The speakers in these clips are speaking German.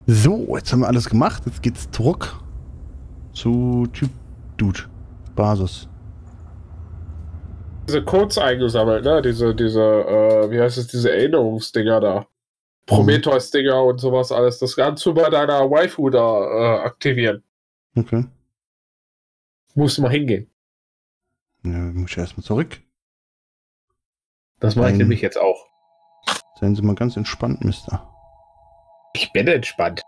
So, jetzt haben wir alles gemacht. Jetzt geht's zurück zu Typ Dude. Basis. Diese Codes eingesammelt, ne? Wie heißt es, diese Erinnerungsdinger da. Prometheus-Dinger und sowas alles. Das kannst du bei deiner Waifu da aktivieren. Okay. Musst du mal hingehen. Ja, muss ich erstmal zurück. Das mache ich nämlich jetzt auch. Seien Sie mal ganz entspannt, Mister. Ich bin entspannt.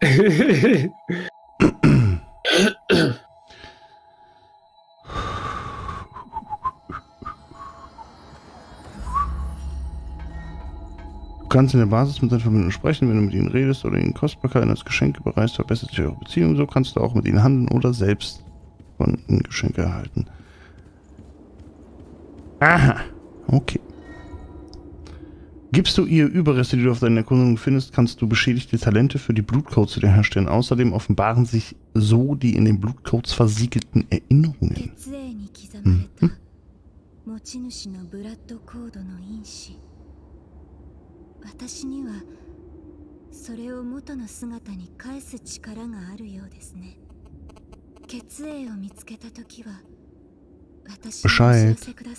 Du kannst in der Basis mit deinen Verbündeten sprechen, wenn du mit ihnen redest oder ihnen Kostbarkeiten als Geschenke überreichst, verbessert sich eure Beziehung. So kannst du auch mit ihnen handeln oder selbst von ihnen Geschenke erhalten. Aha, okay. Gibst du ihr Überreste, die du auf deinen Erkundungen findest, kannst du beschädigte Talente für die Blutcodes wiederherstellen. Außerdem offenbaren sich so die in den Blutcodes versiegelten Erinnerungen. Bescheid.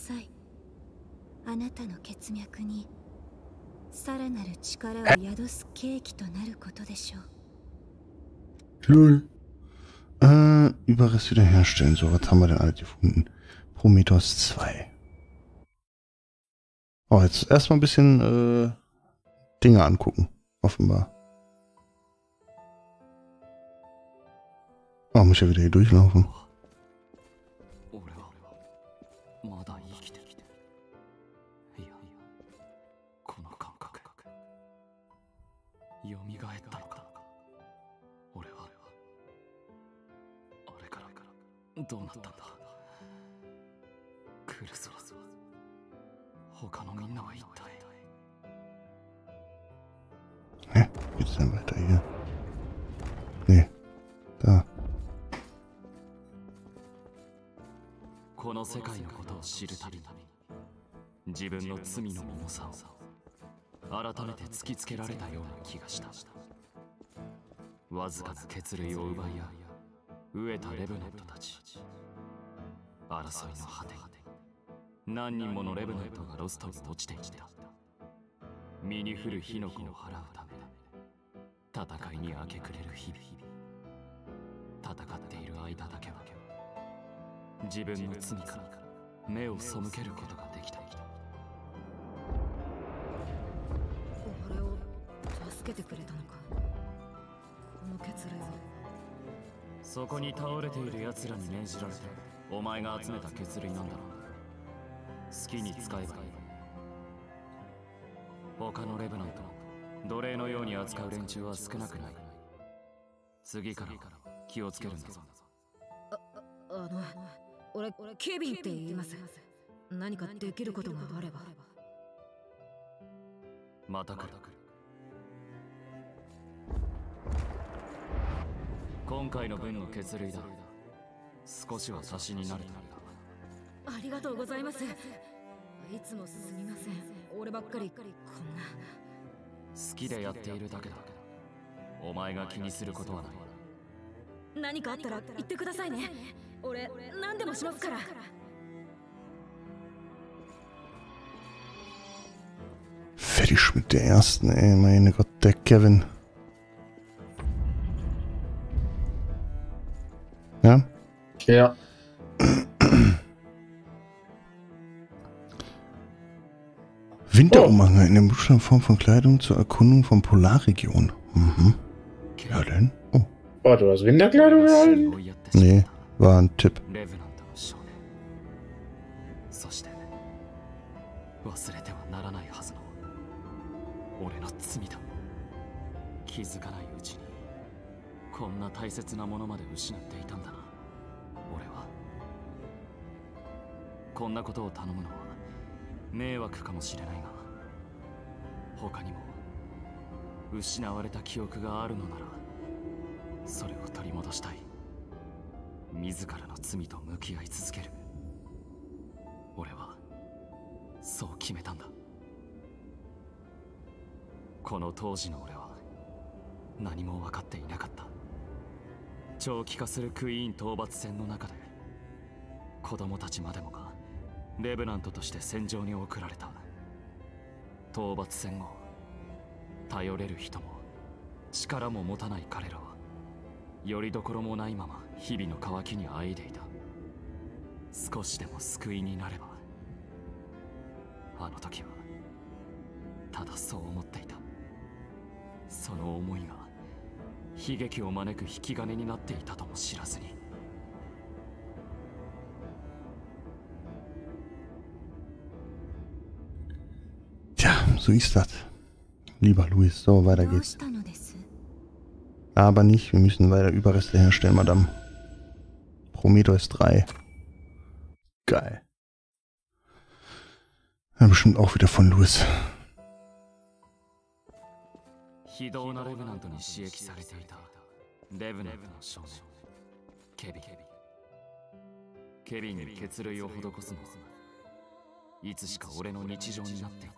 Überrest wiederherstellen. So, was haben wir denn alles gefunden? Prometheus 2. Oh, jetzt erstmal ein bisschen Dinge angucken. Offenbar. Oh, muss ja wieder hier durchlaufen. Hä? Geht's denn weiter hier? Nee. Da. この世界のことを知るたびに自分の罪の重さを改めて突きつけられたような気がした。わずかな血類を奪い合う飢えたレブナントたち。争いの果て何人ものレブナントがロストに落ちていった。身に降る火の粉を払うため戦いに明け暮れる日々。戦っている間だけは自分の罪から目を背けることができた。 俺を助けてくれたのか。この血類を。 そこに倒れている奴らに命じられてお前が集めた血類なんだろう。好きに使えばいい。他のレブナント奴隷のように扱う連中は少なくない。次から気をつけるんだぞ。 俺ケビンって言います。何かできることがあれば。 また来る。今回の分の血類だ。少しは足しになると。 ありがとうございます。いつもすみません。俺ばっかりこんな。 好きでやっているだけだ。お前が気にすることはない。 何かあったら言ってくださいね。俺何でもしますから。 Fertig mit der ersten, ey, meine Gott, der Kevin. Ja? Ja. Winterumhang, eine bestimmte Form von Kleidung zur Erkundung von Polarregion. Mhm. Ja denn? Oh. Oh, du hast Winterkleidung an? Nee, war ein Tipp. そして忘れてはならないはずの俺の罪だ。気づかないうちにこんな大切なものまで失っていたんだな。俺はこんなことを頼むのは迷惑かもしれないが、他にも失われた記憶があるのならそれを取り戻したい。自らの罪と向き合い続ける。俺はそう決めたんだ。この当時の俺は何も分かっていなかった。長期化するクイーン討伐戦の中で子供たちまでもがレブナントとして戦場に送られた。討伐戦後、頼れる人も力も持たない彼らはよりどころもないまま日々の渇きにあえいでいた。少しでも救いになれば。あの時はただそう思っていた。その思いが悲劇を招く引き金になっていたとも知らずに。 Tja, so ist das. Lieber Luis, so, weiter geht's. Aber nicht, wir müssen weiter Überreste herstellen, Madame. Prometheus 3. Geil. Ja, bestimmt auch wieder von Luis. 非道なレブナントに刺激されていたレブナントの少年ケビン。ケビンに血類を施すのはいつしか俺の日常になっていた。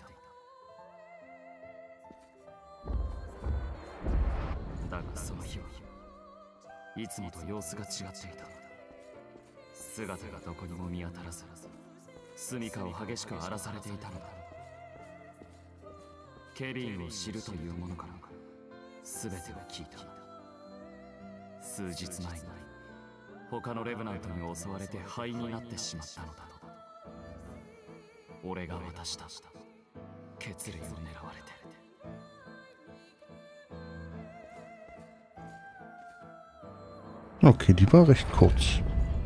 だがその日はいつもと様子が違っていた。姿がどこにも見当たらず、住処を激しく荒らされていたのだ。ケビンを知るというものから全てを聞いた。数日前に他のレブナントに襲われて灰になってしまったのだと。俺が渡した血類を狙われて。 Okay, die war recht kurz.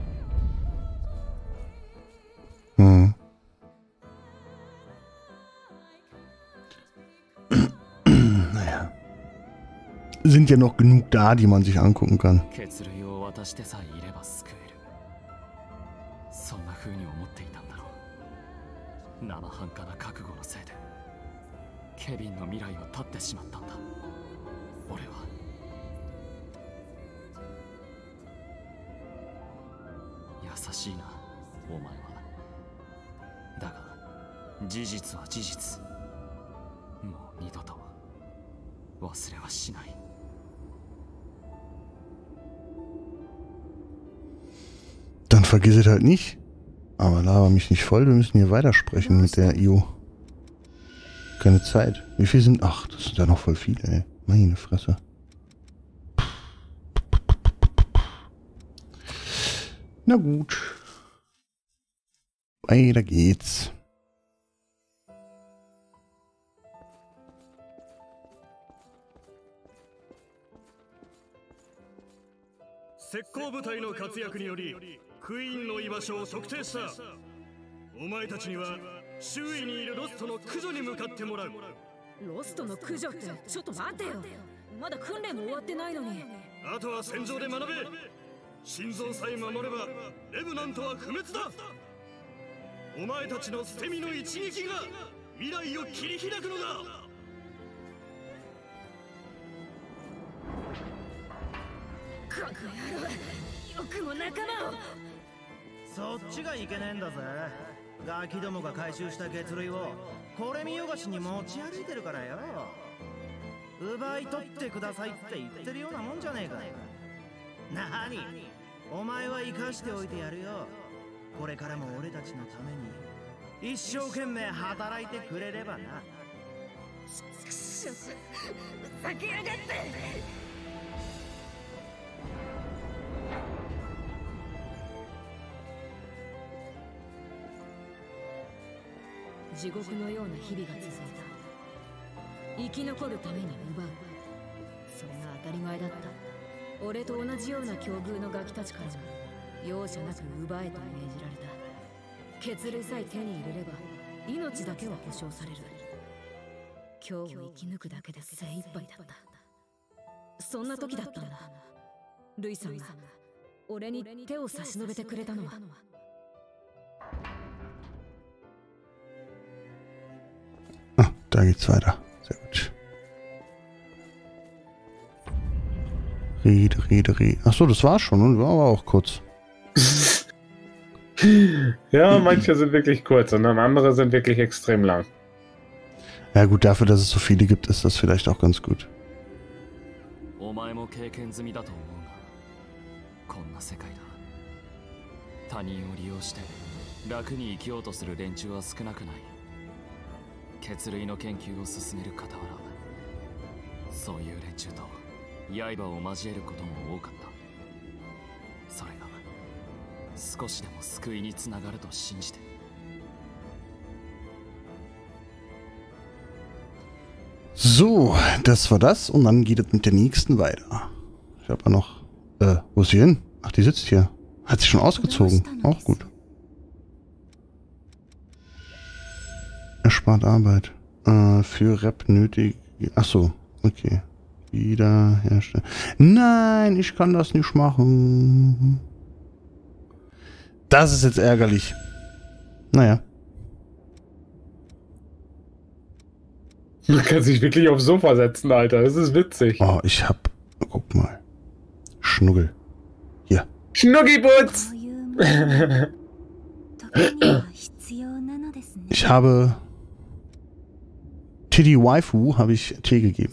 Hm. Naja. Sind ja noch genug da, die man sich angucken kann. そんな風に思っていたんだろう。生半可な覚悟のせいでケビンの未来を絶ってしまったんだ。俺は優しいなお前は。だが事実は事実。もう二度と忘れはしない。 Dann vergiss es halt nicht. Aber laber mich nicht voll, wir müssen hier weitersprechen mit der IO. Keine Zeit. Wie viel sind... Ach, das sind ja noch voll viele, ey. Meine Fresse. Na gut. Weiter geht's. クイーンの居場所を特定した。お前たちには周囲にいるロストの駆除に向かってもらう。 ロストの駆除ってちょっと待ってよ。まだ訓練も終わってないのに。 あとは戦場で学べ。心臓さえ守ればレブナントは不滅だ。お前たちの捨て身の一撃が未来を切り開くのだ。 この野郎、よくも仲間を。 そっちがいけねえんだぜ。ガキどもが回収した血類をこれ見よがしに持ち歩いてるからよ。奪い取ってくださいって言ってるようなもんじゃねえか。なに、お前は生かしておいてやるよ。これからも俺たちのために一生懸命働いてくれればな。 ふざけやがって。地獄のような日々が続いた。生き残るために奪う。それが当たり前だった。俺と同じような境遇のガキたちからも容赦なく奪えと命じられた。血類さえ手に入れれば命だけは保証される。今日を生き抜くだけで精一杯だった。そんな時だったんだ。ルイさんが俺に手を差し伸べてくれたのは。 Da geht's weiter. Sehr gut. Rede. Achso, das war's schon, und war aber auch kurz. Ja, manche sind wirklich kurz und dann andere sind wirklich extrem lang. Ja gut, dafür, dass es so viele gibt, ist das vielleicht auch ganz gut. お前も経験済みだと思うが、こんな世界だ。他人を利用して楽に生きようとする連中は少なくない。血類の研究を進める傍ら、そういう連中と刃を交えることも多かった。それが少しでも救いにつながると信じて。 So, das war das und dann geht es mit der nächsten weiter. Ich habe ja noch... wo ist sie hin? Ach, die sitzt hier. Hat sie schon ausgezogen. Auch gut. Erspart Arbeit. Für Rep nötig... Achso, okay. Wiederherstellen. Nein, ich kann das nicht machen. Das ist jetzt ärgerlich. Naja. Du kannst dich wirklich aufs Sofa setzen, Alter. Das ist witzig. Oh, ich hab... Guck mal. Schnuggel. Hier. Schnuggiputz! Ich habe... Tiddy Waifu habe ich Tee gegeben.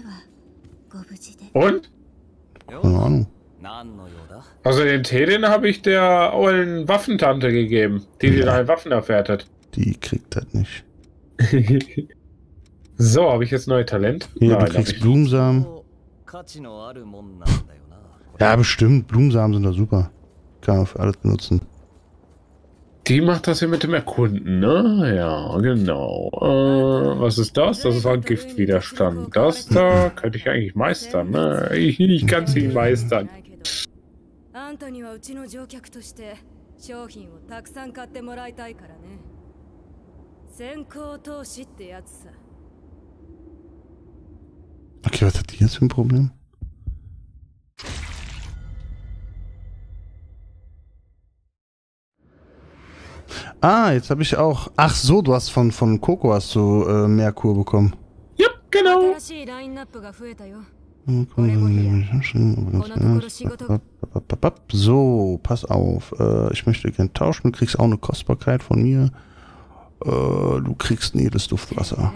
Und? Keine Ahnung. Also den Tee, den habe ich der ollen Waffentante gegeben, die dir deine Waffen erfertigt. Die kriegt das nicht. So, habe ich jetzt neue Talent? Hier, du kriegst Blumensamen. Ja, bestimmt. Blumensamen sind da super. Kann man für alles benutzen. Die macht das hier mit dem Erkunden, ne? Ja, genau. Was ist das? Das ist ein Giftwiderstand. Das da könnte ich eigentlich meistern, ne? Ich kann sie meistern. Okay, was hat die jetzt für ein Problem? Ah, jetzt habe ich auch... Ach so, du hast von Coco hast du Merkur bekommen. Ja, genau. So, pass auf. Ich möchte gerne tauschen. Du kriegst auch eine Kostbarkeit von mir. Du kriegst ein edles Duftwasser.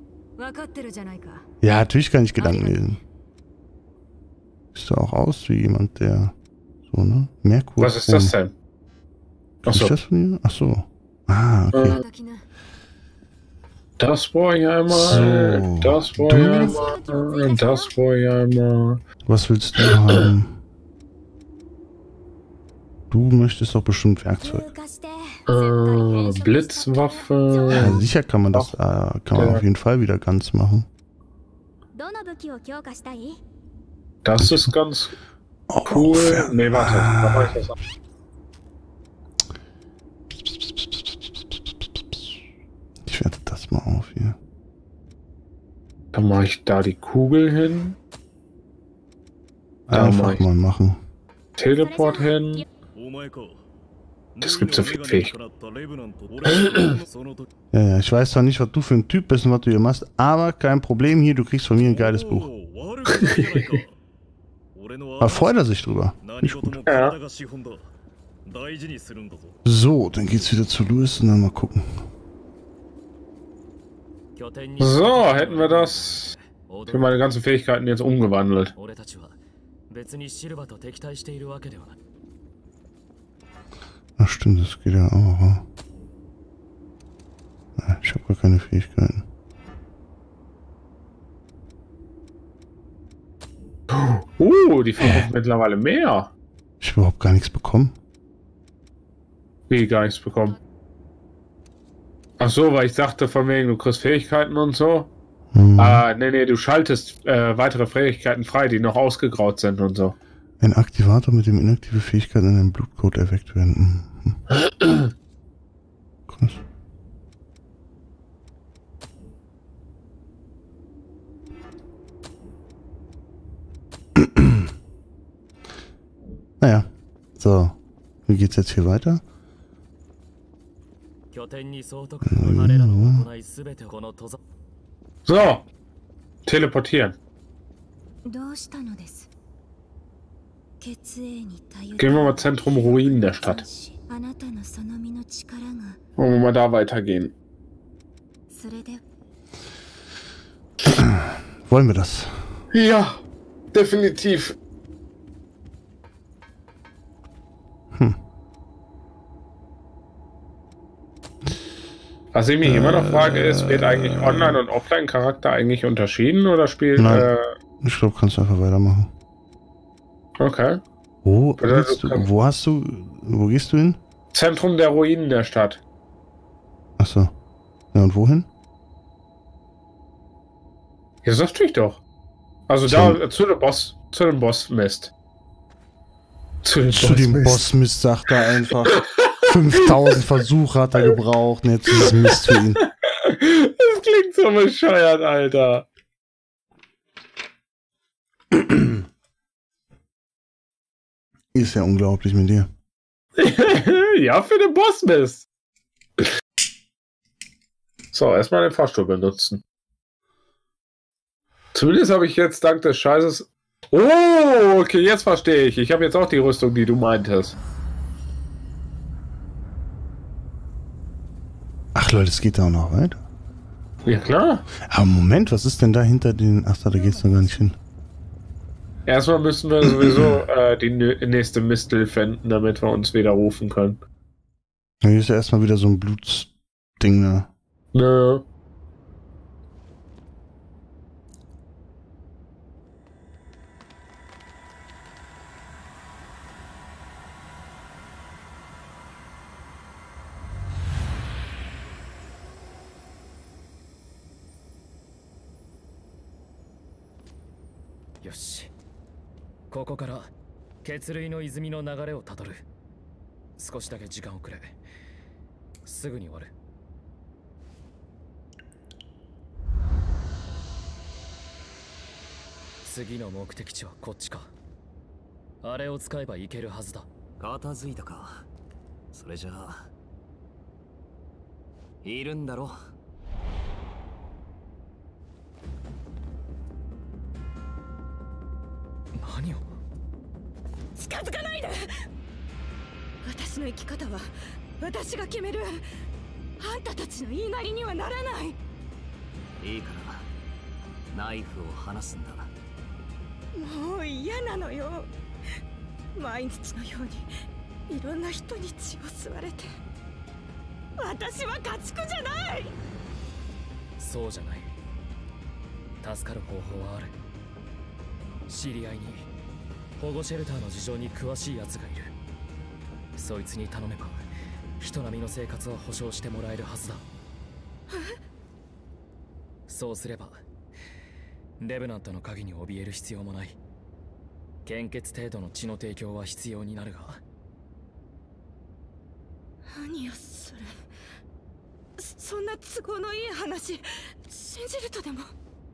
Ja, natürlich kann ich Gedanken lesen. Siehst du auch aus wie jemand, der... So, ne? Merkur. Was ist das denn? Achso. Ist das von dir? Achso. Ah, okay. Das war ja einmal. So. Das war ja einmal. Das war ja einmal. Was willst du haben? Du möchtest doch bestimmt Werkzeug. Blitzwaffe. Ja, sicher kann man das kann man auf jeden Fall wieder ganz machen. Das ist ganz cool. Nee, warte. Da war ich das auch. Ich werte das mal auf hier. Dann mache ich da die Kugel hin. Einfach mal machen. Teleport hin. Das gibt so viel Fähigkeiten. Ja, ich weiß zwar nicht, was du für ein Typ bist und was du hier machst, aber kein Problem hier, du kriegst von mir ein geiles Buch. Aber freut er sich drüber. Nicht gut. Ja. So, dann geht's wieder zu Louis und dann mal gucken. So, hätten wir das für meine ganzen Fähigkeiten jetzt umgewandelt. Ach stimmt, das geht ja auch. Ich habe gar keine Fähigkeiten. Die verkaufen mittlerweile mehr. Ich habe überhaupt gar nichts bekommen. Wie, gar nichts bekommen? Ach so, weil ich sagte von wegen, du kriegst Fähigkeiten und so. Nee, du schaltest weitere Fähigkeiten frei, die noch ausgegraut sind und so. Ein Aktivator, mit dem inaktive Fähigkeiten in einem Blutcode erweckt werden. Krass. Naja, so. Wie geht's jetzt hier weiter? So, teleportieren. Gehen wir mal Zentrum Ruinen der Stadt. Wollen wir mal da weitergehen? Wollen wir das? Ja. Definitiv. Was ich mich immer noch frage, ist, wird eigentlich Online- und Offline-Charakter eigentlich unterschieden oder spielt... Nein, ich glaube, kannst du einfach weitermachen. Okay. Wo gehst du hin? Zentrum der Ruinen der Stadt. Achso. Ja, und wohin? Ja, sagte ich doch. Also da zu dem Boss-Mist. Zu dem Boss-Mist sagt er einfach. 5000 Versuche hat er gebraucht und jetzt ist es Mist für ihn. Das klingt so bescheuert, Alter. Ist ja unglaublich mit dir. Ja, für den Boss-Mist. So, erstmal den Fahrstuhl benutzen. Zumindest habe ich jetzt dank des Scheißes... Oh, okay, jetzt verstehe ich. Ich habe jetzt auch die Rüstung, die du meintest. Ach Leute, es geht da auch noch weiter. Ja, klar. Aber Moment, was ist denn da hinter den... Ach, da geht's noch gar nicht hin. Erstmal müssen wir sowieso die nächste Mistel finden, damit wir uns widerrufen können. Ja, hier ist ja erstmal wieder so ein Blutsding, ne? Nö. よし、ここから血類の泉の流れをたどる。少しだけ時間をくれ。すぐに終わる。次の目的地はこっちか。あれを使えば行けるはずだ。片付いたか。それじゃあいるんだろ。何を。 近づかないで。私の生き方は私が決める。あんたたちの言いなりにはならない。 いいからナイフを離すんだ。 もう嫌なのよ。毎日のようにいろんな人に血を吸われて。私は家畜じゃない。 そうじゃない。助かる方法はある。知り合いに保護シェルターの事情に詳しい奴がいる。そいつに頼めば人並みの生活は保証してもらえるはずだ。そうすればレブナントの鍵に怯える必要もない。献血程度の血の提供は必要になるが。 何よそれ。そんな都合のいい話信じるとでも。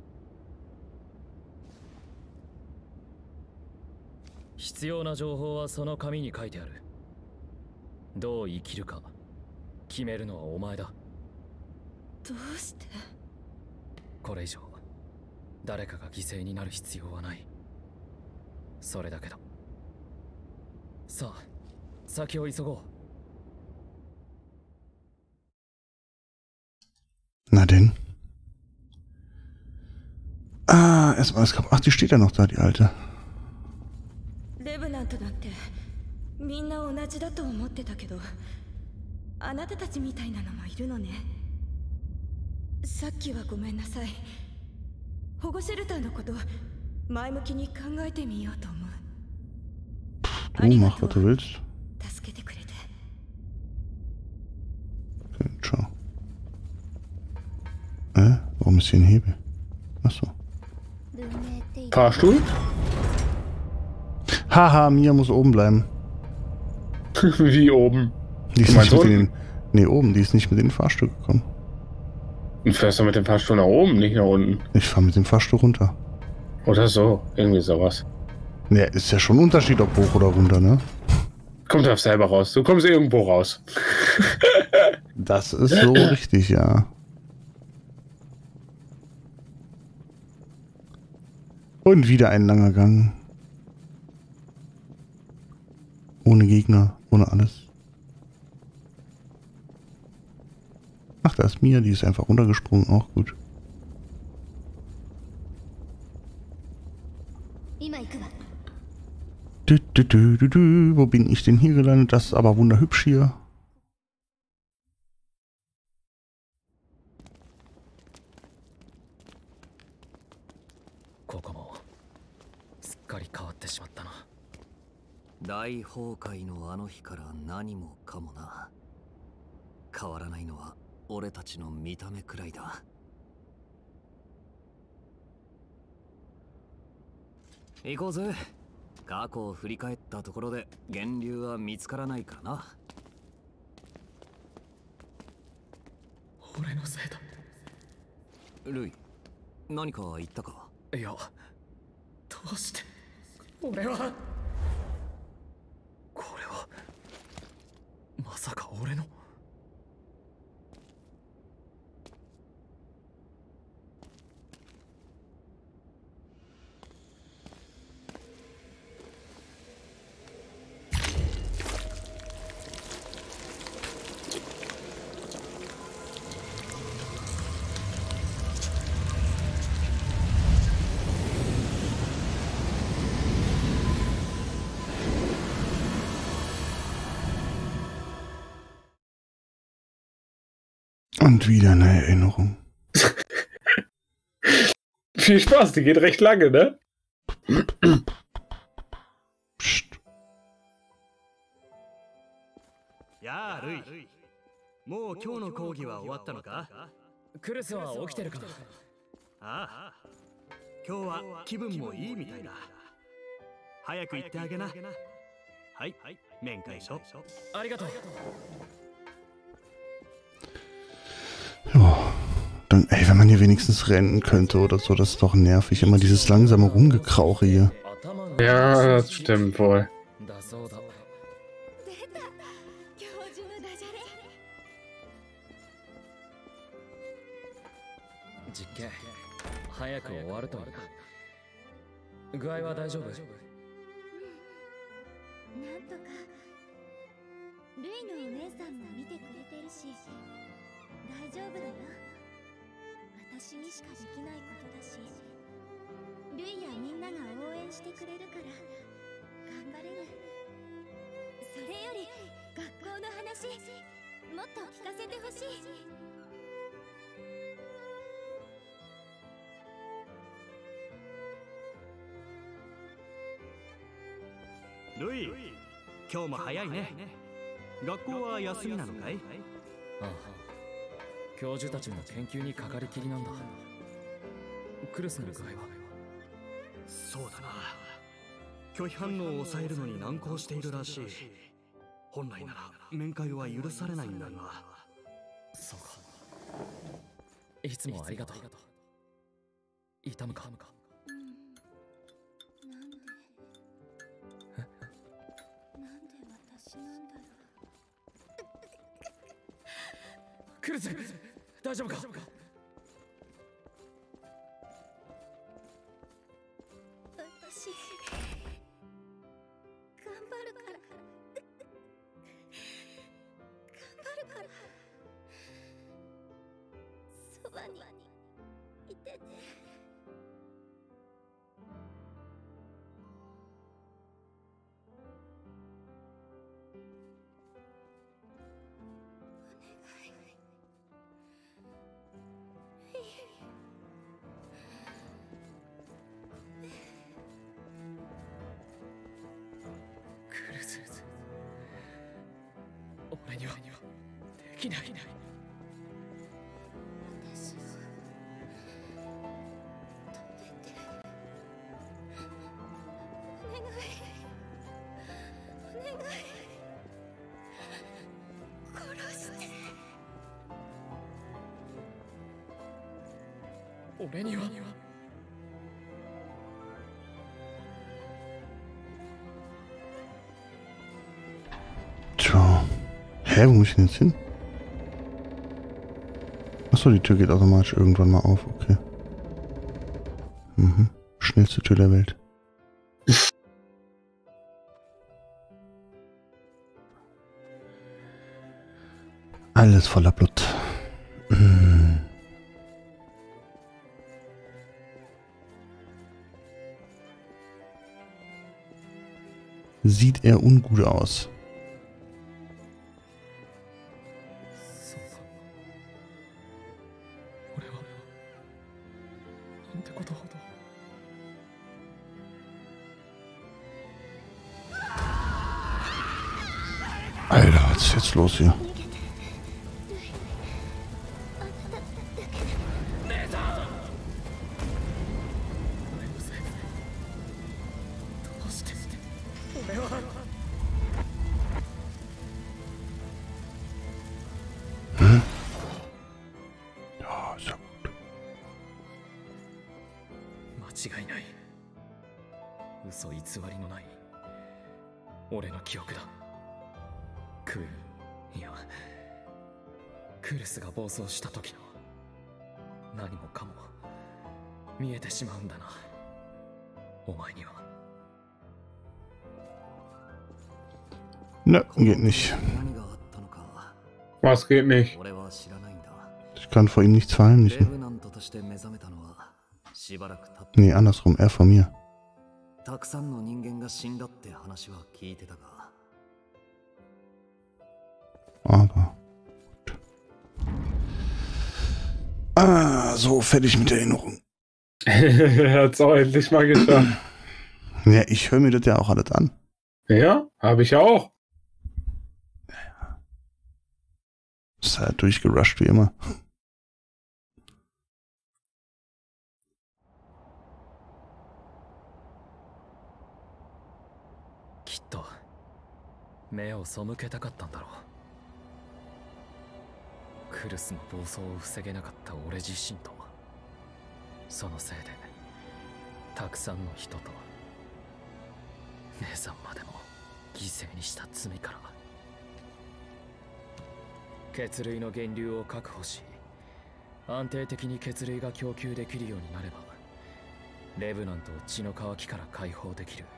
必要な情報はその紙に書いてある。どう生きるか決めるのはお前だ。 どうして。 これ以上誰かが犠牲になる必要はない。それだけだ。さあ先を急ごう。 Na denn. Ah, erstmal das Ach, die steht ja noch da, die alte. レブナントなんてみんな同じだと思ってたけど、あなたたちみたいなのもいるのね。さっきはごめんなさい。保護シェルターのこと前向きに考えてみようと思う。 Du mach, was du willst. 助けてくれて。 Okay, ciao. Warum ist hier ein Hebel? Achso. Fahrstuhl? Haha, Mia muss oben bleiben. Wie oben? Die ist nicht mit den... Nee, oben, die ist nicht mit in den Fahrstuhl gekommen. Und fährst du mit dem Fahrstuhl nach oben, nicht nach unten? Ich fahre mit dem Fahrstuhl runter. Oder so, irgendwie sowas. Ja, ist ja schon ein Unterschied, ob hoch oder runter, ne? Kommt auf selber raus. Du kommst irgendwo raus. Das ist so richtig, ja. Und wieder ein langer Gang. Ohne Gegner, ohne alles. Ach, da ist Mia, die ist einfach runtergesprungen, auch gut. Wo bin ich denn hier gelandet? Das ist aber wunderhübsch hier. 大崩壊のあの日から何もかもな。変わらないのは俺たちの見た目くらいだ。行こうぜ。過去を振り返ったところで源流は見つからないからな。 俺のせいだ。 ルイ、何か言ったか？ いや、どうして俺は。これはまさか俺の。 Und wieder eine Erinnerung. Viel Spaß, die geht recht lange, ne? Psst. Ja, Rui. もう今日の講義は終わったのか？ クルスは起きてるかな？ ああ。今日は気分もいいみたいだ。早く行ってあげな。はい、面会書。 ありがとう。 Ja, dann, ey, wenn man hier wenigstens rennen könnte oder so, das ist doch nervig. Immer dieses langsame Rumgekrauche hier. Ja, das stimmt wohl. ルイ、今日も早いね。学校は休みなのかい？ ああ、教授たちも研究にかかりきりなんだ。クルスの具合は？ そうだな。拒否反応を抑えるのに難航しているらしい。本来なら面会は許されないんだが。 そうか。いつもありがとう。痛むか？クルス、大丈夫か？ 私、頑張るから。そばにいてて。 俺にはできない。 私を止めて。お願い。殺して。 俺には。 Hä, wo muss ich denn jetzt hin? Achso, die Tür geht automatisch irgendwann mal auf, okay. Mhm. Schnellste Tür der Welt. Alles voller Blut. sieht er ungut aus. Alter, was ist jetzt los hier? Ja, ist ja gut. 間違いない。嘘偽りのない俺の記憶だ。クルスが暴走した時の何もかも見えてしまうんだな。お前には。 Ne, geht nicht. Was geht nicht? Ich kann vor ihm nichts verheimlichen. Nee, andersrum, er vor mir. Aber gut. Ah, so fertig mit der Erinnerung. Hat's auch endlich mal geschafft. Ja, ich höre mir das ja auch alles an. Ja, habe ich ja auch. Ist halt durchgerusht wie immer. Kitto, 目を背けたかったんだろう。クルスの暴走を防げなかった俺自身と、そのせいでたくさんの人と姉さんまでも犠牲にした罪から。血類の源流を確保し、安定的に血類が供給できるようになれば、レブナントを血の渇きから解放できる。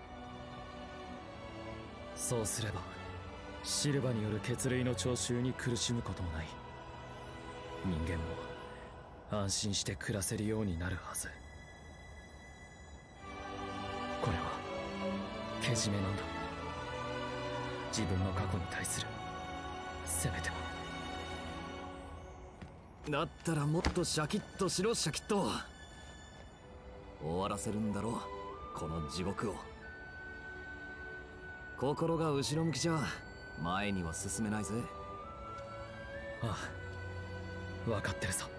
そうすればシルバによる血類の徴収に苦しむこともない。人間も安心して暮らせるようになるはず。これはけじめなんだ。自分の過去に対するせめても。だったらもっとシャキッとしろ、シャキッと。終わらせるんだろう、この地獄を。心が後ろ向きじゃ前には進めないぜ。ああ、分かってるさ。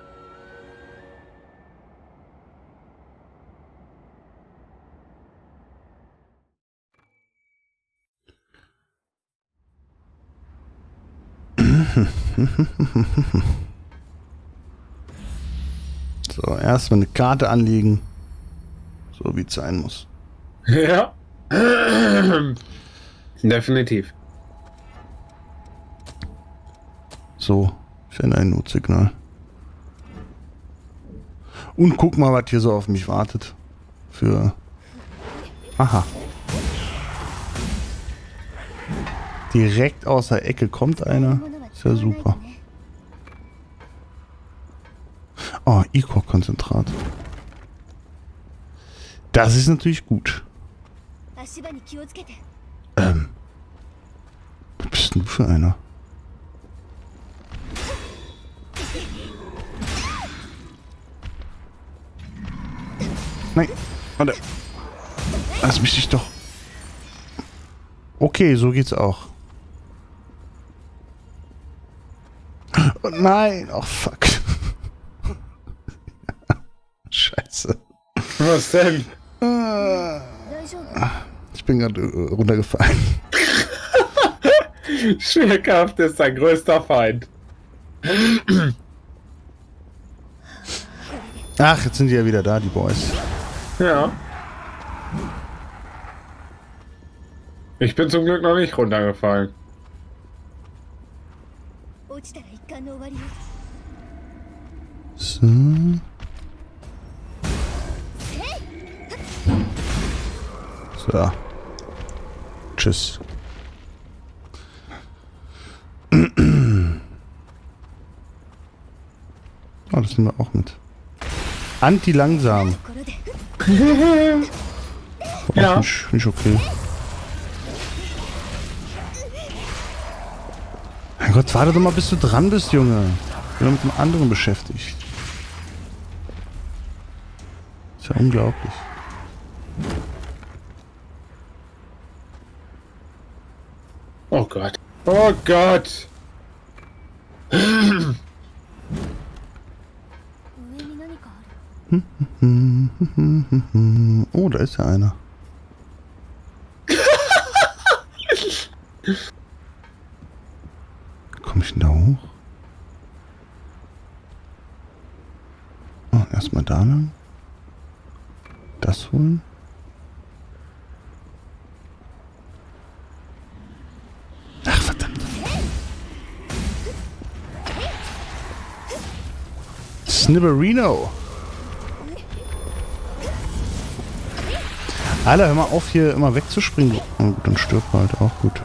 So, erstmal eine Karte anlegen. So wie es sein muss. Ja. Definitiv. So, ich finde ein Notsignal. Und guck mal, was hier so auf mich wartet. Für... Aha. Direkt aus der Ecke kommt einer. Ist ja super. Oh, Ichor-Konzentrat. Das ist natürlich gut. Was bist denn du für einer? Nein, warte. Lass mich dich doch. Okay, so geht's auch. Oh nein, oh fuck. Scheiße. Was denn? Ich bin gerade runtergefallen. Schwerkraft ist sein größter Feind. Ach, jetzt sind die ja wieder da, die Boys. Ja. Ich bin zum Glück noch nicht runtergefallen. So. So. Tschüss. Oh, das nehmen wir auch mit. Anti-langsam. Ja. Nicht okay. Mein Gott, warte doch mal, bis du dran bist, Junge. Ich bin doch mit dem anderen beschäftigt. Ist ja unglaublich. Oh Gott. Oh Gott. Oh, da ist ja einer. Komm ich denn da hoch? Oh, erstmal da lang. Das holen. Ach, verdammt. Snibberino. Alter, hör mal auf, hier immer wegzuspringen. Oh, gut, dann stirbt man halt auch gut.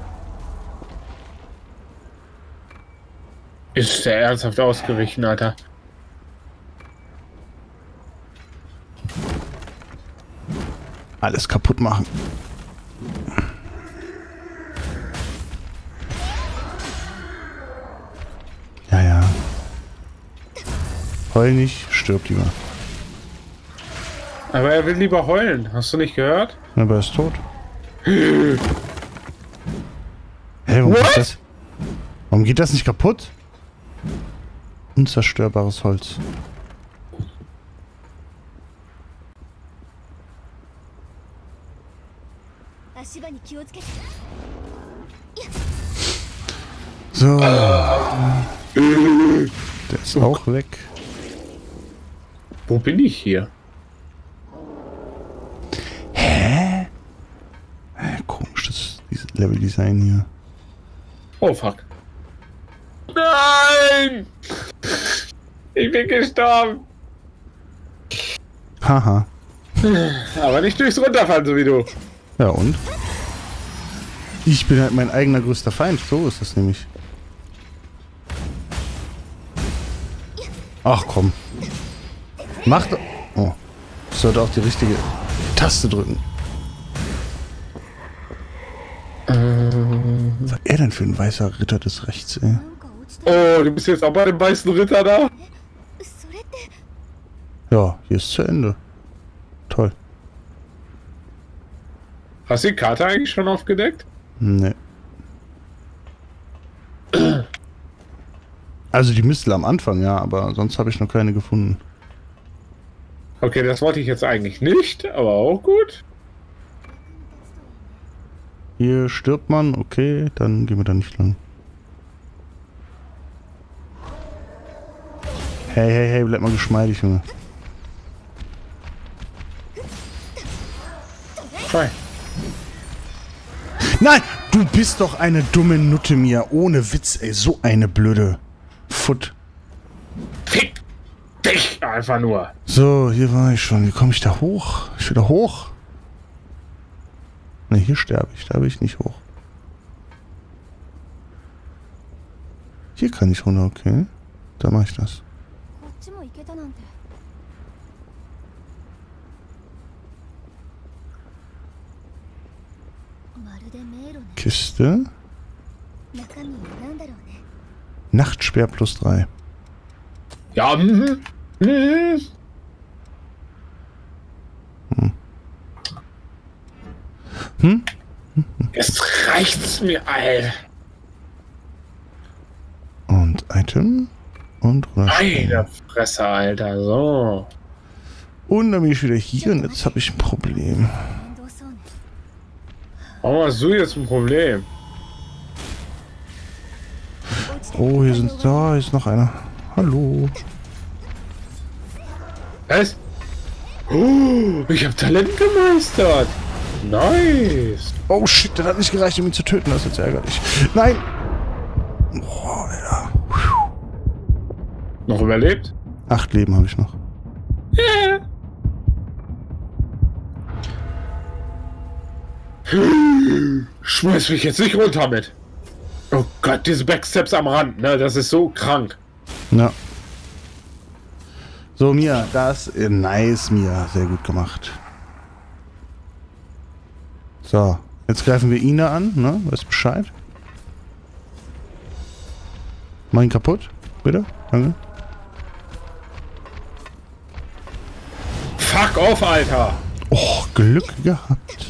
Ist der ernsthaft ausgewichen, Alter. Alles kaputt machen. Ja, ja. Heul nicht, stirb lieber. Aber er will lieber heulen. Hast du nicht gehört? Aber er ist tot. Hä, warum geht das? Warum geht das nicht kaputt? Unzerstörbares Holz. So. Der ist auch weg. Wo bin ich hier? Hä? Komisch, dieses Level-Design hier. Oh fuck. Nein! Ich bin gestorben. Haha. Aber nicht durchs Runterfallen, so wie du. Ja und? Ich bin halt mein eigener größter Feind. So ist das nämlich. Ach komm. Mach doch... Oh. Ich sollte auch die richtige Taste drücken. Was war er denn für ein weißer Ritter des Rechts, ey? Oh, du bist jetzt auch bei dem weißen Ritter da? Ja, hier ist zu Ende. Toll. Hast du die Karte eigentlich schon aufgedeckt? Nee. Also die Mistel am Anfang, ja, aber sonst habe ich noch keine gefunden. Okay, das wollte ich jetzt eigentlich nicht, aber auch gut. Hier stirbt man, okay, dann gehen wir da nicht lang. Hey, hey, hey, bleib mal geschmeidig, Junge. Hi. Nein, du bist doch eine dumme Nutte mir. Ohne Witz, ey, so eine blöde Foot. Fick dich einfach nur. So, hier war ich schon. Wie komme ich da hoch? Ich will da hoch. Ne, hier sterbe ich. Da will ich nicht hoch. Hier kann ich runter, okay. Da mache ich das. Kiste. Nachtsperr +3. Ja, Jetzt reicht's mir, Alter. Und Item. Und Meine Fresse, Alter. So. Und dann bin ich wieder hier und jetzt habe ich ein Problem. Warum hast du jetzt ein Problem? Oh, hier sind da, hier ist noch einer. Hallo. Was? Oh, ich habe Talent gemeistert. Nice. Oh shit, das hat nicht gereicht, um ihn zu töten. Das ist jetzt ärgerlich. Nein. Boah, Alter. Noch überlebt? 8 Leben habe ich noch. Ja. Schmeiß mich jetzt nicht runter mit. Oh Gott, diese Backsteps am Rand, ne? Das ist so krank. Ja. So, Mia, das ist nice, Mia. Sehr gut gemacht. So, jetzt greifen wir ihn da an, ne? Weißt Bescheid? Mach ihn kaputt. Bitte. Danke. Fuck off, Alter! Oh, Glück gehabt.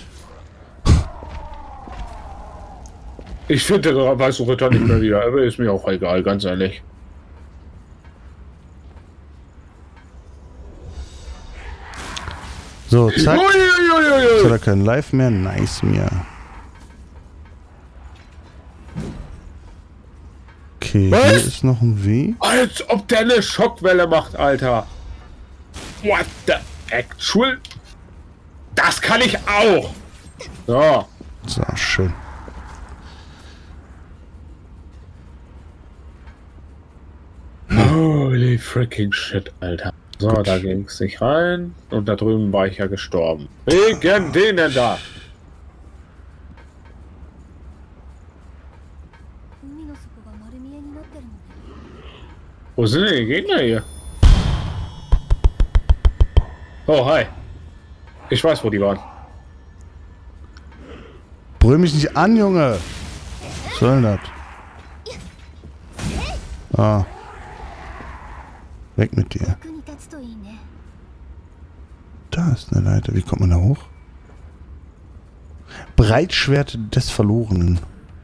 Ich finde der weiße Ritter nicht mehr wieder, aber ist mir auch egal, ganz ehrlich. So, zack. Uiuiuiui. Jetzt hat er kein Live mehr. Nice mir. Okay, Was? hier ist noch ein Weg. Als ob der eine Schockwelle macht, Alter. What the actual? Das kann ich auch. So. So, schön. Holy freaking shit, Alter. So, Gut. da ging es nicht rein. Und da drüben war ich ja gestorben. Wegen denen da. 海の底が丸見えになってるのね。 Wo sind denn die Gegner hier? Oh, hi. Ich weiß, wo die waren. Brüll mich nicht an, Junge. Was soll denn das? Ah. Weg mit dir. 役に立つといいね。 Da ist eine Leiter. Wie kommt man da hoch? Breitschwert des Verlorenen.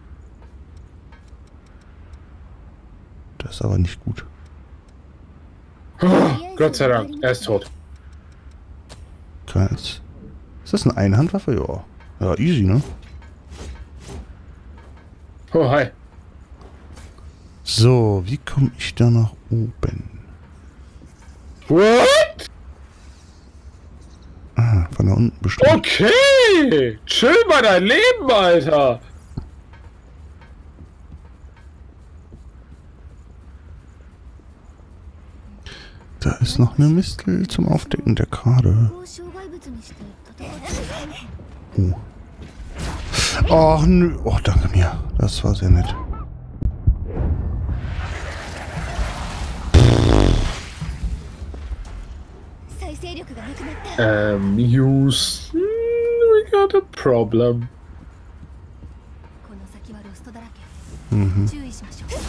Das ist aber nicht gut. Gott sei Dank, er ist tot. Ist das eine Einhandwaffe? Ja. Ja, easy, ne? Oh, hi. So, wie komme ich da nach oben? What? Ah, von da unten bestimmt. Okay. Chill mal dein Leben, Alter. Da ist noch eine Mistel zum Aufdecken der Karte. こう障害物にして戦ってる。 Oh. Ach nö. Oh, danke mir. Das war sehr nett. Use. We got a problem. この先はロストだらけ。 Mhm. 注意しましょう。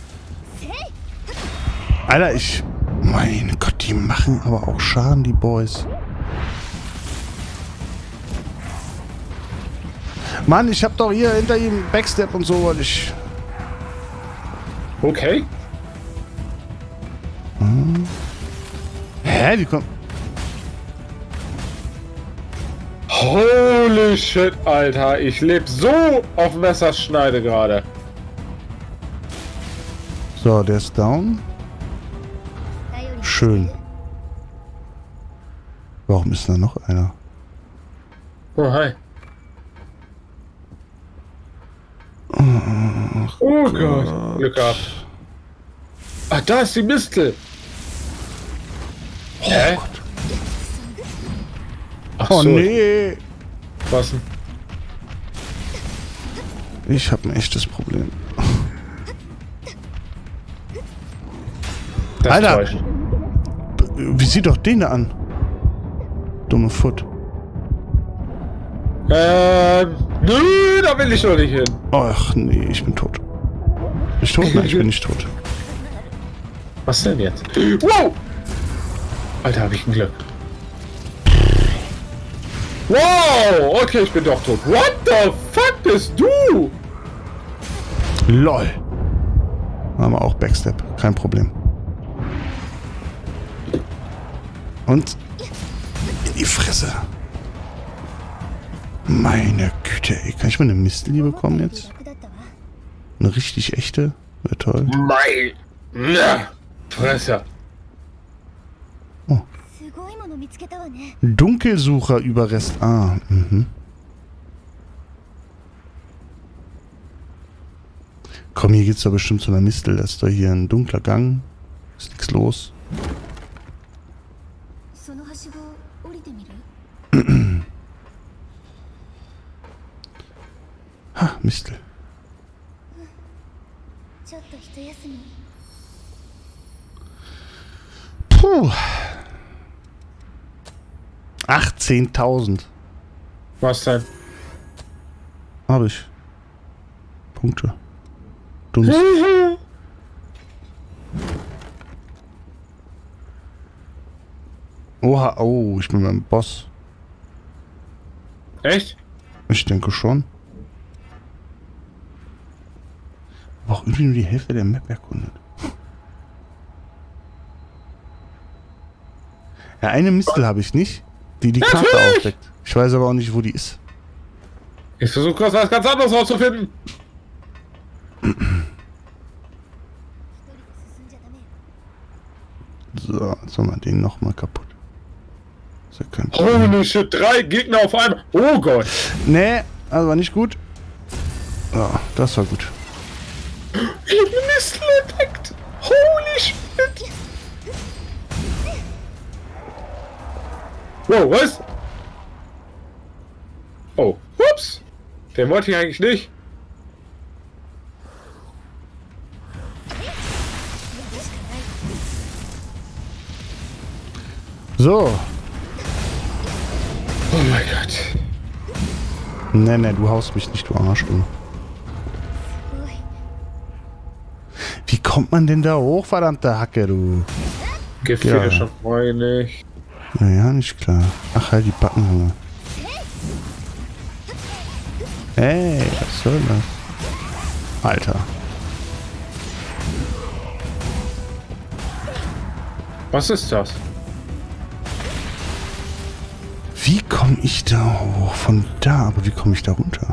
Alter, mein Gott, die machen aber auch Schaden, die Boys. Mann, ich hab doch hier hinter ihm Backstep und so, weil ich... Okay. Hm. Hä, die kommen... Holy shit, Alter. Ich lebe so auf Messerschneide gerade. So, der ist down. Schön. Warum ist da noch einer? Oh, hi. Oh Gott. Glück gehabt. Ach, da ist die Mistel. Hä? Ach Oh so. nee. Was denn? Ich habe ein echtes Problem. Das Alter. täuscht. Wie sieht doch den da an? Dumme Foot. Nö, da will ich doch nicht hin. Ach nee, ich bin tot. Bin ich tot? Nein, ich bin nicht tot. Was denn jetzt? Wow! Alter, hab ich ein Glück. Wow! Okay, ich bin doch tot. What the fuck bist du? LOL. Haben wir auch Backstep. Kein Problem. Und in die Fresse. Meine Güte, ey. Kann ich mal eine Mistel bekommen jetzt? Eine richtig echte? Wäre toll. Meine Fresse. Oh. Dunkelsucher-Überrest. Ah, mhm. Komm, hier geht's doch bestimmt zu einer Mistel. Das ist doch hier ein dunkler Gang. Ist nichts los. Ha, Mistel. Puh. 18.000. Was denn? Habe ich. Punkte. Dunst. Oha, oh, ich bin beim Boss. Echt? Ich denke schon. Aber auch irgendwie nur die Hälfte der Map erkundet. Ja, eine Mistel habe ich nicht, die die Karte aufdeckt. Ich weiß aber auch nicht, wo die ist. Ich versuche kurz was ganz anderes rauszufinden. So, jetzt machen wir den nochmal kaputt. Ist ja kein Holy shit, 3 Gegner auf einmal. Oh Gott. Nee, also war nicht gut. Ja, das war gut. Ich hab eine Mistel entdeckt. Holy shit. Wow, was? Oh, ups. Den wollte ich eigentlich nicht. So. Oh mein Gott. Nee, du haust mich nicht, du Arsch, du. Wie kommt man denn da hoch, verdammte Hacke, du? Gefühle schon freudig. Naja, nicht klar. Ach, halt die Backen. Hey, was soll das? Alter. Was ist das? Wie komme ich da hoch? Von da, aber wie komme ich da runter?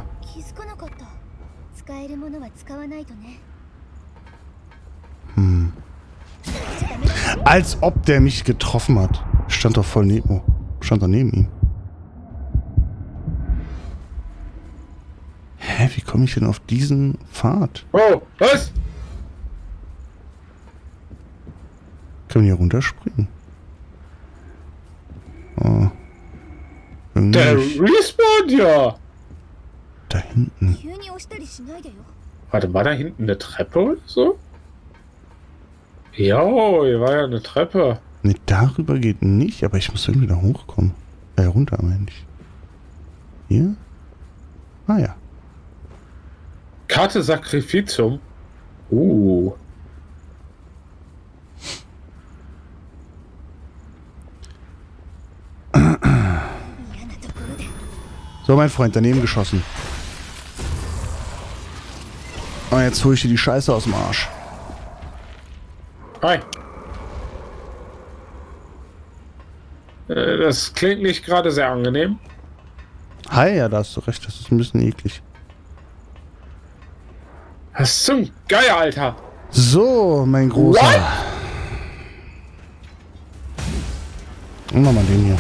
Als ob der mich getroffen hat. Stand doch voll neben, stand doch neben ihm. Hä, wie komme ich denn auf diesen Pfad? Oh, was? Kann man hier runterspringen? Oh. Der respawnt ja. Da hinten. Warte, war da hinten eine Treppe oder so? Ja, hier war ja eine Treppe. Ne, darüber geht nicht, aber ich muss irgendwie da hochkommen. Runter, meine ich. Hier? Ah ja. Karte Sacrificium. So, mein Freund, daneben geschossen. Und jetzt hole ich dir die Scheiße aus dem Arsch. Hi. Das klingt nicht gerade sehr angenehm. Hi, ja, da hast du recht. Das ist ein bisschen eklig. Was zum Geier, Alter. So, mein Großer. What? Und nochmal den hier.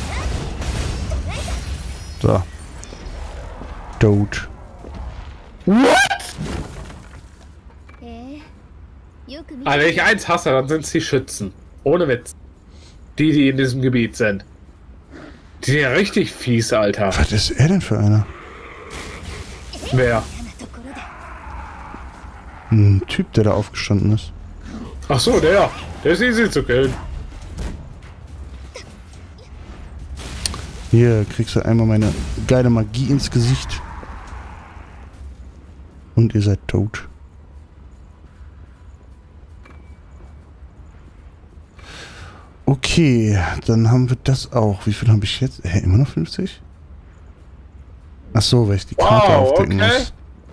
So. Dote. What? Also wenn ich eins hasse, dann sind es die Schützen. Ohne Witz. Die in diesem Gebiet sind. Die sind ja richtig fies, Alter. Was ist er denn für einer? Wer? Ein Typ, der da aufgestanden ist. Ach so, der ist easy zu killen. Hier kriegst du einmal meine geile Magie ins Gesicht. Und ihr seid tot. Okay, dann haben wir das auch. Wie viel habe ich jetzt? Hä, immer noch 50? Ach so, weil ich die Karte aufdecken muss.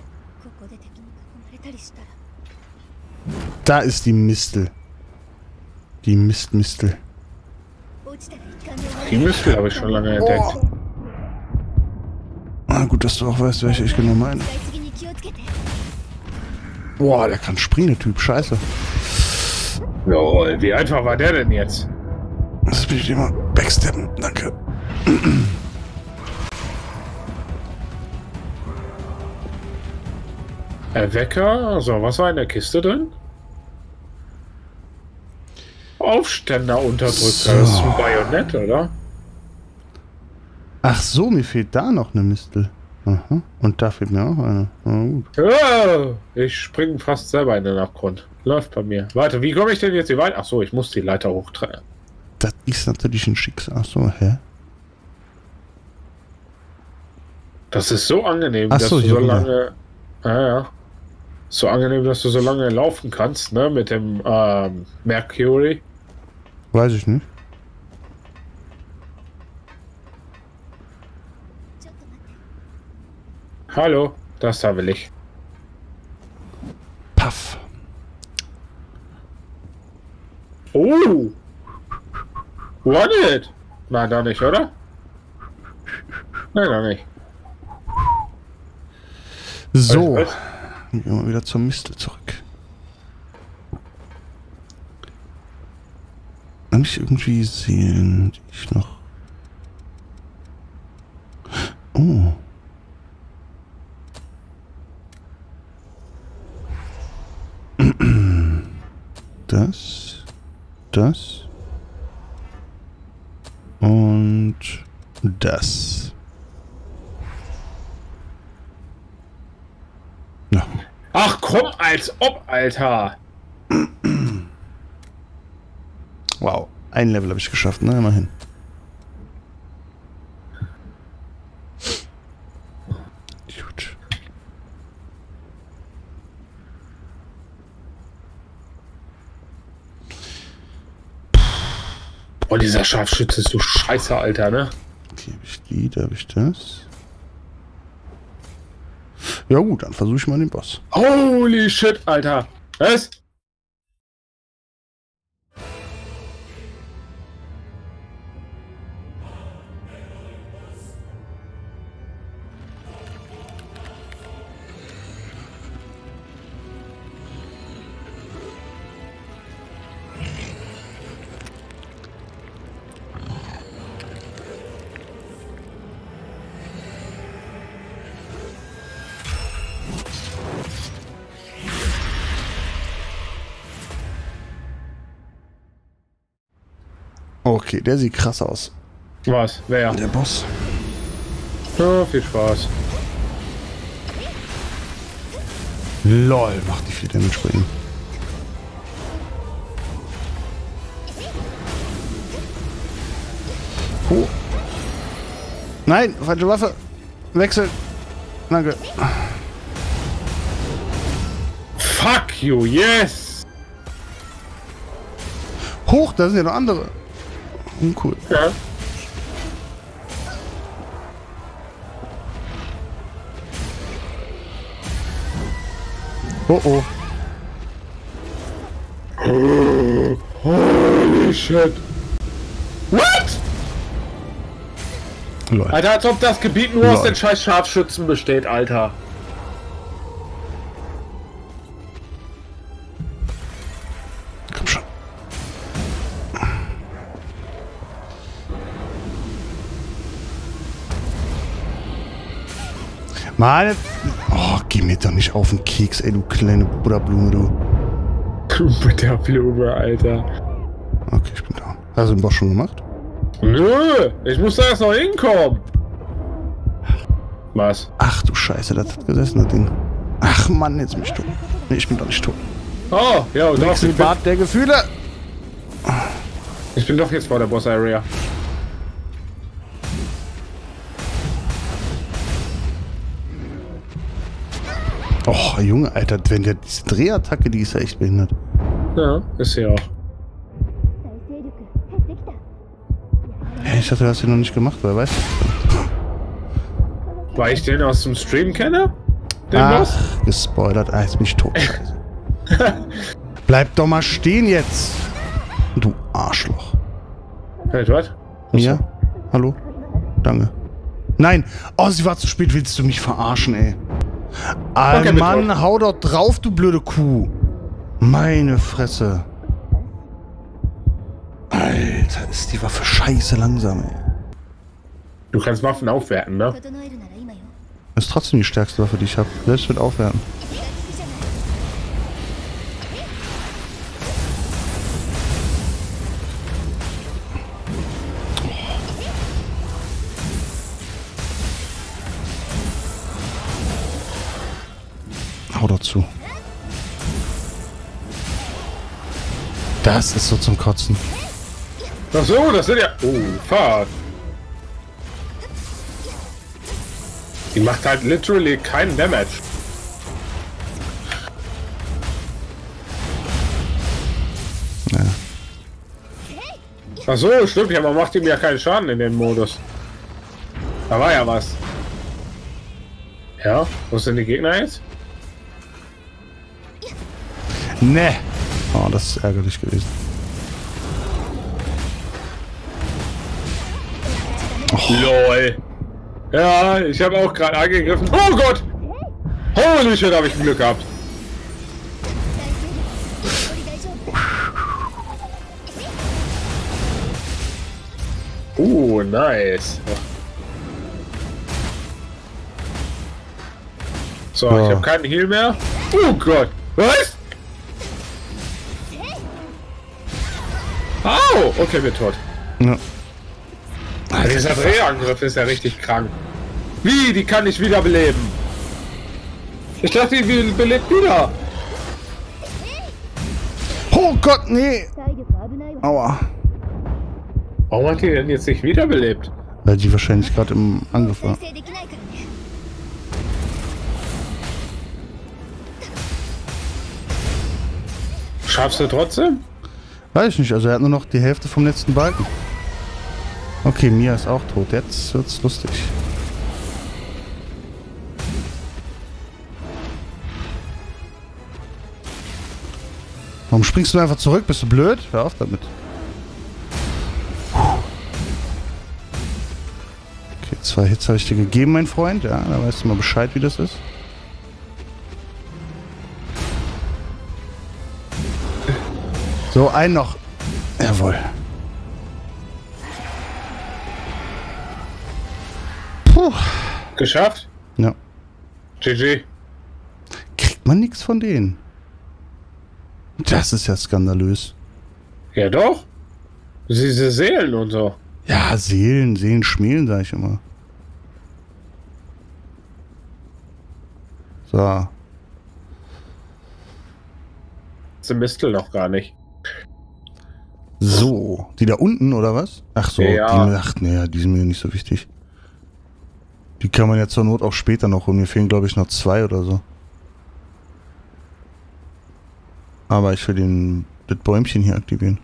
Da ist die Mistel. Die Mistel. Die Mistel habe ich schon lange entdeckt. Oh. Ah, gut, dass du auch weißt, welche ich genau meine. Boah, der kann springen, der Typ. Scheiße. Lol, wie einfach war der denn jetzt? Das will ich dir mal backsteppen. Danke. Erwecker? Also, was war in der Kiste drin? Aufständer-Unterdrücker. So. Das ist ein Bajonett, oder? Ach so, mir fehlt da noch eine Mistel. Aha. Und da fehlt mir auch eine. Na gut. Oh, ich springe fast selber in den Abgrund. Läuft bei mir. Warte, wie komme ich denn jetzt hier weiter? Ach so, ich muss die Leiter hochtreiben. Das ist natürlich ein Schicksal. Ach so, hä? Das ist so angenehm, Ach dass so, du so hier lange... Ja. So angenehm, dass du so lange laufen kannst, ne? Mit dem Mercury. Weiß ich nicht. Hallo, das da will ich. Paff. Oh! What it? Nein, da nicht, oder? Nein, da nicht. So. Was? Gehen wir mal wieder zur Mistel zurück. Habe ich irgendwie Seelen, die ich noch... Oh. Das und das. Ja. Ach komm, als ob, Alter! Wow, ein Level habe ich geschafft, ne? Immerhin. Gut. Oh, dieser Scharfschütze ist so scheiße, Alter, ne? Okay, habe ich die, da habe ich das. Ja gut, dann versuche ich mal den Boss. Holy shit, Alter! Was? Okay, der sieht krass aus. Was? Wer? Der Boss. Oh, viel Spaß. LOL, macht die viel Damage bei ihm. Oh. Nein, falsche Waffe. Wechseln. Danke. Fuck you, yes! Hoch, da sind ja noch andere. Uncool. Ja. Oh oh. Holy shit. What? Lol. Alter, als ob das Gebiet nur aus den scheiß Scharfschützen besteht, Alter. Komm schon. Mann. Oh, geh mir doch nicht auf den Keks, ey, du kleine Butterblume, du. Butterblume, Alter. Okay, ich bin da. Hast du den Boss schon gemacht? Nö, ich muss da erst noch hinkommen. Was? Ach du Scheiße, das hat gesessen, das Ding. Ach Mann, jetzt bin ich tot. Nee, ich bin doch nicht tot. Oh, ja, und doch, Bad der Gefühle. ich bin doch jetzt vor der Boss-Area. Oh, Junge, Alter, wenn der diese Drehattacke, die ist ja echt behindert. Ja, ist sie auch. Hey, ich dachte, du hast den noch nicht gemacht, wer weiß. Weil ich den aus dem Stream kenne? Den Boss? Ach, gespoilert. Ah, jetzt bin ich tot. Scheiße. Bleib doch mal stehen jetzt. Du Arschloch. Halt, was? Ja? Hallo? Danke. Nein! Oh, sie war zu spät. Willst du mich verarschen, ey? Okay, Mann, hau doch drauf, du blöde Kuh. Meine Fresse. Alter, ist die Waffe scheiße langsam, ey. Du kannst Waffen aufwerten, ne? Das ist trotzdem die stärkste Waffe, die ich habe. Selbst mit Aufwerten. Hau dazu. Das ist so zum Kotzen. Ach so, das sind ja... Oh, fuck. Die macht halt literally keinen Damage. Ja. Ach so, stimmt, ja, man macht ihm ja keinen Schaden in dem Modus. Da war ja was. Ja, wo sind die Gegner jetzt? Ne. Oh, das ist ärgerlich gewesen. Oh. LOL. Ja, ich habe auch gerade angegriffen. Oh Gott! Holy shit, habe ich Glück gehabt. Nice. So, ich habe keinen Heal mehr. Oh Gott. Was? Au! Okay, bin tot. Ja. Dieser Drehangriff ist ja richtig krank. Wie? Die kann ich wiederbeleben. Ich dachte, die belebt wieder. Oh Gott, nee. Aua. Warum hat die denn jetzt nicht wiederbelebt? Weil die wahrscheinlich gerade im Angriff war. Schaffst du trotzdem? Weiß ich nicht, also er hat nur noch die Hälfte vom letzten Balken. Okay, Mia ist auch tot. Jetzt wird's lustig. Warum springst du einfach zurück? Bist du blöd? Hör auf damit. Okay, 2 Hits habe ich dir gegeben, mein Freund. Ja, da weißt du mal Bescheid, wie das ist. So, einen noch. Jawohl. Puh. Geschafft? Ja. GG. Kriegt man nichts von denen? Das ist ja skandalös. Ja doch. Diese Seelen und so. Ja, Seelen schmälen, sag ich immer. So. Sie Mistel noch gar nicht. So. Die da unten, oder was? Ach so, ja. Die sind mir nicht so wichtig. Die kann man ja zur Not auch später noch holen. Mir fehlen, glaube ich, noch 2 oder so. Aber ich will das Bäumchen hier aktivieren.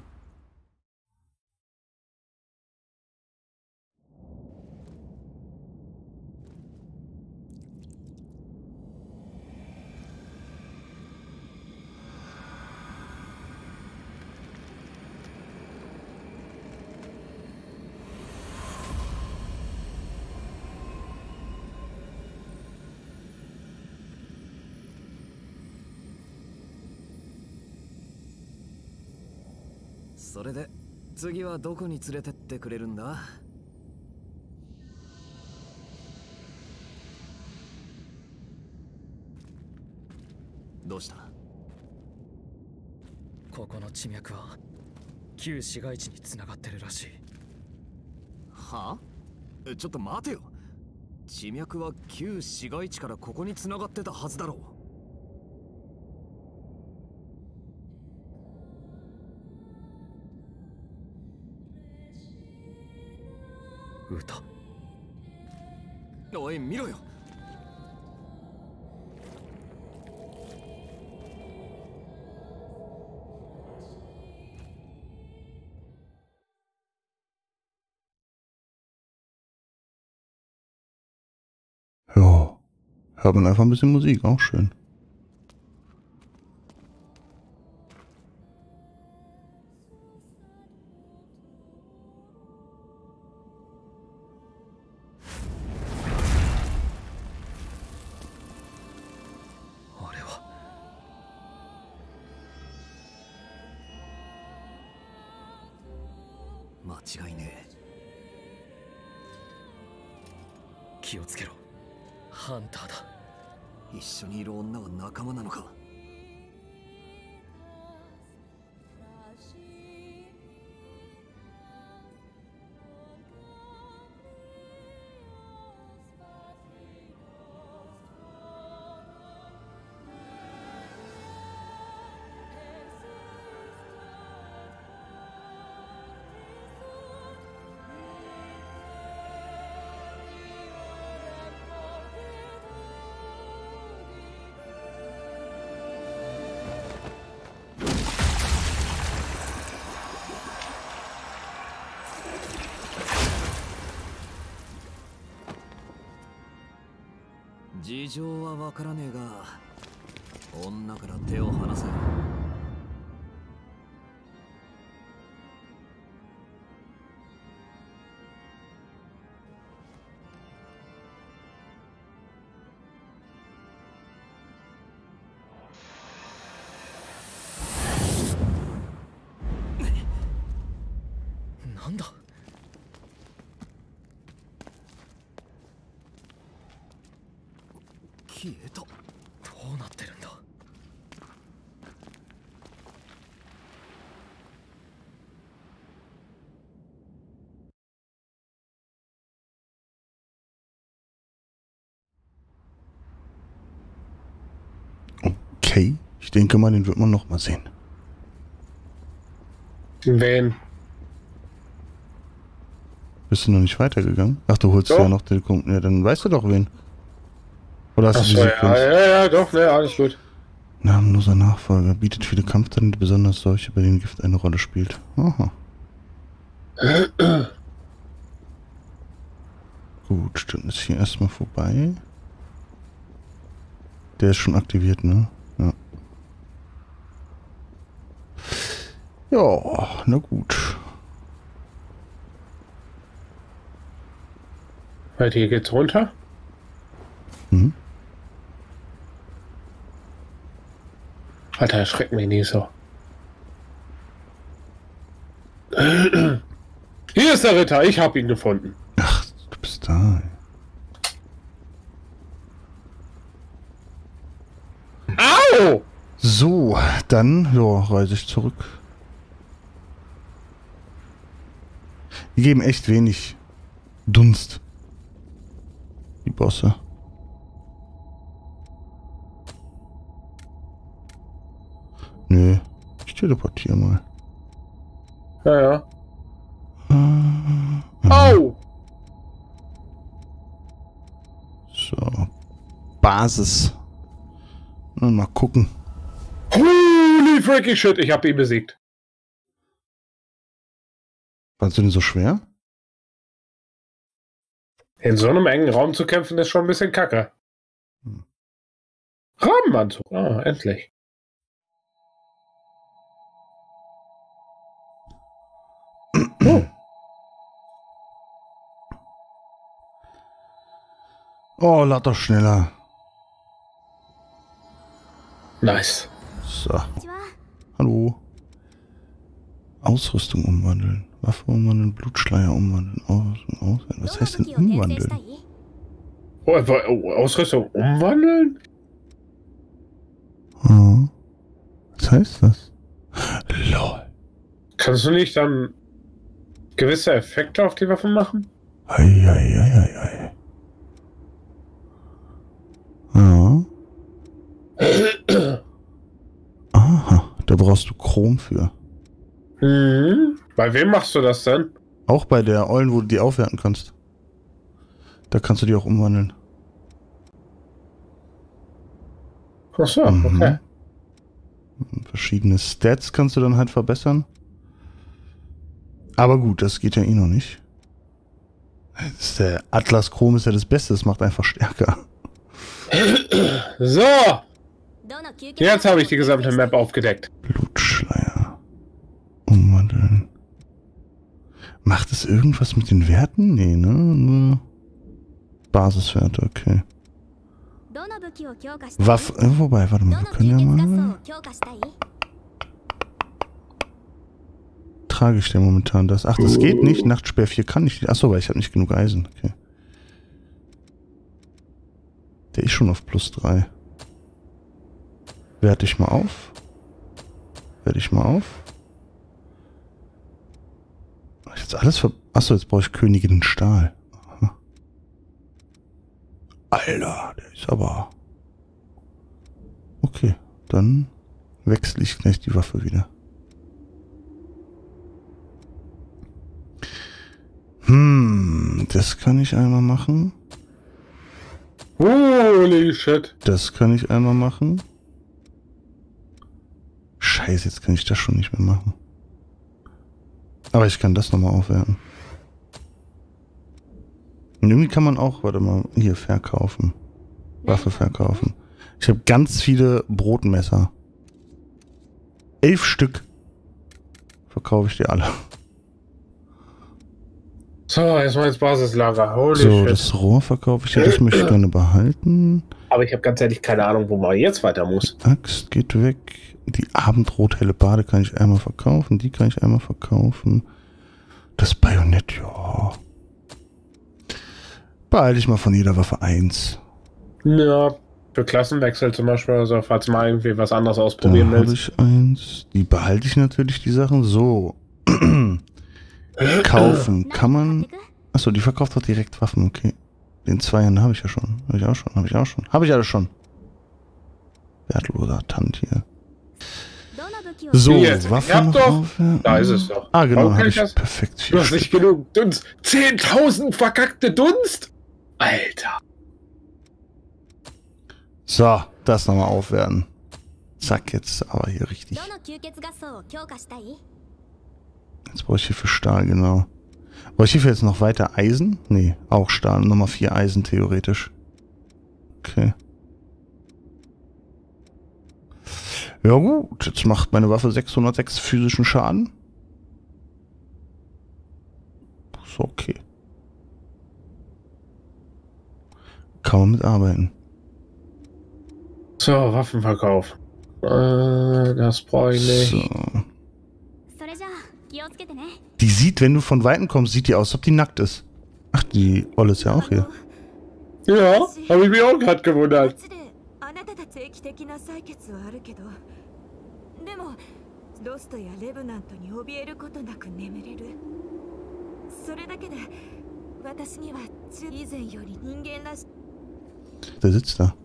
それで次はどこに連れてってくれるんだ？どうした？ここの地脈は旧市街地に繋がってるらしい。はあ？ちょっと待てよ。地脈は旧市街地からここに繋がってたはずだろう。歌。おい見ろよ。 Ja, hört man einfach ein bisschen Musik, auch schön. 間違いねえ。気をつけろ。ハンターだ。一緒にいる女は仲間なのか。 事情はわからねえが、女から手を離せ。なんだ。消えた。どうなってるんだ。 Okay, ich denke mal, den wird man noch mal sehen. Wen? Bist du noch nicht weitergegangen? Ach, du holst ja noch den Kunden. Ja, dann weißt du doch wen. Oder hast du die Sequenz? Ja, doch, ne, alles gut. Namenloser Nachfolger bietet viele Kampftalente, besonders solche, bei denen Gift eine Rolle spielt. Aha. Gut, dann ist hier erstmal vorbei. Der ist schon aktiviert, ne? Ja. Ja, na gut. Weil hier geht's runter. Mhm. Alter, erschreckt mich nicht so. Hier ist der Ritter, ich habe ihn gefunden. Ach, du bist da. Au! So, dann ja, reise ich zurück. Die geben echt wenig Dunst. Die Bosse. Nö, ich teleportiere mal. Ja. Au! So. Basis. Mal gucken. Holy freaky shit, ich habe ihn besiegt. Fandst du denn so schwer? In so einem engen Raum zu kämpfen ist schon ein bisschen kacke. Rahmenanzug. Ah, endlich. Oh. Oh, lad doch schneller. Nice. So. Hallo. Ausrüstung umwandeln. Waffe umwandeln, Blutschleier umwandeln. Was heißt denn umwandeln? Ausrüstung umwandeln? Oh. Was heißt das? LOL. Kannst du nicht dann gewisse Effekte auf die Waffe machen? Ei. Ja. Aha, da brauchst du Chrom für. Mhm. Bei wem machst du das denn? Auch bei der Eulen, wo du die aufwerten kannst. Da kannst du die auch umwandeln. Ach so, okay. Verschiedene Stats kannst du dann halt verbessern. Aber gut, das geht ja eh noch nicht. Der Atlas Chrom ist ja das Beste, das macht einfach stärker. So! Jetzt habe ich die gesamte Map aufgedeckt. Blutschleier. Umwandeln. Macht es irgendwas mit den Werten? Nee, ne? Nur Basiswerte, okay. Waffe, wobei, warte mal, wir können ja mal... Trage ich denn momentan das? Ach, das geht nicht. Nachtsperr 4 kann ich nicht. Achso, weil ich habe nicht genug Eisen. Okay. Der ist schon auf +3. Werte ich mal auf. Jetzt alles Achso, jetzt brauche ich Königin Stahl. Aha. Alter, der ist aber... Okay, dann wechsle ich gleich die Waffe wieder. Das kann ich einmal machen. Holy shit. Das kann ich einmal machen. Scheiße, jetzt kann ich das schon nicht mehr machen. Aber ich kann das nochmal aufwerten. Und irgendwie kann man auch, warte mal, hier verkaufen. Waffe verkaufen. Ich habe ganz viele Brotmesser. 11 Stück. Verkaufe ich dir alle. So, erstmal ins Basislager. Holy So, shit. das Rohr verkaufe ich dir. Das möchte ich gerne behalten. Aber ich habe ganz ehrlich keine Ahnung, wo man jetzt weiter muss. Axt geht weg. Die abendrothelle Bade kann ich einmal verkaufen. Die kann ich einmal verkaufen. Das Bajonett, ja. Behalte ich mal von jeder Waffe 1. Ja, für Klassenwechsel zum Beispiel, also falls mal irgendwie was anderes Da ausprobieren habe willst. ich 1. Die behalte ich natürlich, die Sachen. So. Kaufen kann man. Achso, die verkauft doch direkt Waffen, okay. Den Zweiern habe ich ja schon. Habe ich auch schon. Habe ich alles schon. Wertloser Tant hier. So, Jetzt. Waffen Ja, noch doch. aufwerten. Da ist es doch. Ah, genau, Warum kann habe ich ich das? perfekt 4 Du hast Stück. nicht genug Dunst. 10.000 verkackte Dunst! Alter. So, das nochmal aufwerten. Zack, jetzt aber hier richtig. Jetzt brauche ich hier für Stahl, genau. Brauche ich hierfür jetzt noch weiter Eisen? Nee, auch Stahl. Nummer 4 Eisen theoretisch. Okay. Ja gut, jetzt macht meine Waffe 606 physischen Schaden. Ist okay. Kann man mitarbeiten. So, Waffenverkauf. Das brauche ich nicht. So. Die sieht, wenn du von Weitem kommst, sieht die aus, als ob die nackt ist. Ach, die Olle ist ja auch hier. Ja, habe ich mich auch gerade gewundert. でもロストやレブナントに怯えることなく眠れる。それだけで私には以前より人間らしい。 Der sitzt da.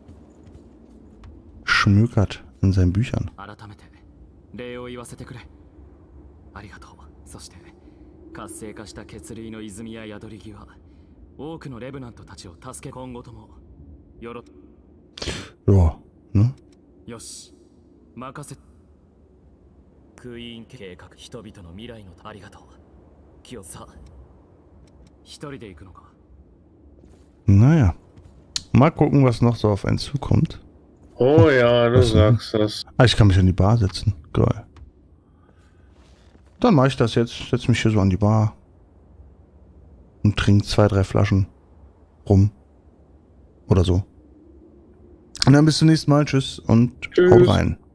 Schmökert in seinen Büchern. 改めて礼を言わせてくれ。ありがとう。そして活性化した血類の泉や宿り木は多くのレブナントたちを助け今後ともよろ。 Ja, ne? よし。任せ。クイーン計画人々の未来のありがとう。清さ。一人で行くのか。 Naja. Mal gucken, was noch so auf einen zukommt. Oh ja, du Was denn? sagst das. Ah, ich kann mich an die Bar setzen. Geil. Dann mache ich das jetzt. Setze mich hier so an die Bar. Und trinke 2, 3 Flaschen rum. Oder so. Und dann bis zum nächsten Mal. Tschüss und Tschüss. haut rein.